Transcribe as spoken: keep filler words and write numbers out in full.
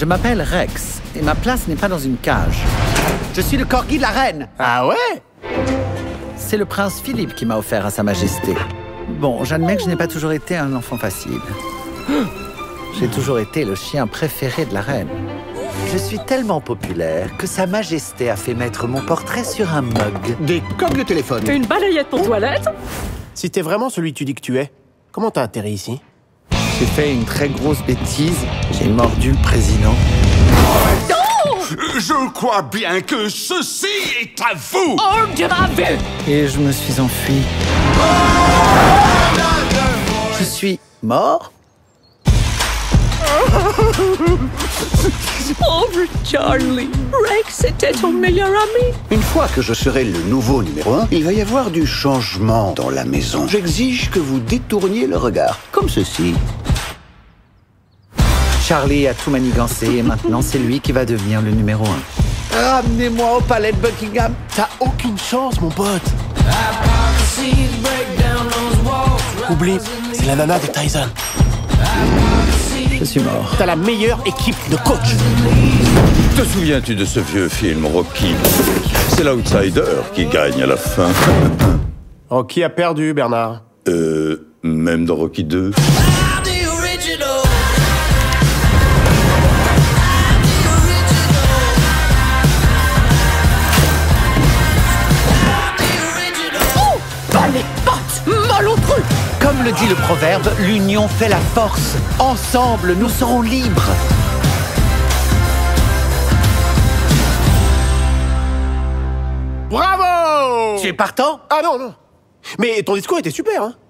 Je m'appelle Rex, et ma place n'est pas dans une cage. Je suis le corgi de la reine. Ah ouais? C'est le prince Philippe qui m'a offert à Sa Majesté. Bon, j'admets que je n'ai pas toujours été un enfant facile. J'ai toujours été le chien préféré de la reine. Je suis tellement populaire que Sa Majesté a fait mettre mon portrait sur un mug. Des coques de téléphone. Une balayette pour toilette? Si t'es vraiment celui que tu dis que tu es, comment t'as atterri ici? J'ai fait une très grosse bêtise. J'ai mordu le président. Je crois bien que ceci est à vous. Oh, Dieu m'a vu! Et je me suis enfui. Je suis mort? Pauvre Charlie. Rex était ton meilleur ami. Une fois que je serai le nouveau numéro un, il va y avoir du changement dans la maison. J'exige que vous détourniez le regard, comme ceci. Charlie a tout manigancé et maintenant c'est lui qui va devenir le numéro un. Ramenez-moi au palais de Buckingham. T'as aucune chance, mon pote. Oublie, c'est la nana de Tyson. Je suis mort. T'as la meilleure équipe de coach. Te souviens-tu de ce vieux film Rocky? C'est l'outsider qui gagne à la fin. Rocky a perdu, Bernard. Euh, même dans Rocky deux. Les potes, malheureux! Comme le dit le proverbe, l'union fait la force. Ensemble, nous serons libres. Bravo! Tu es partant? Ah non, non. Mais ton discours était super, hein.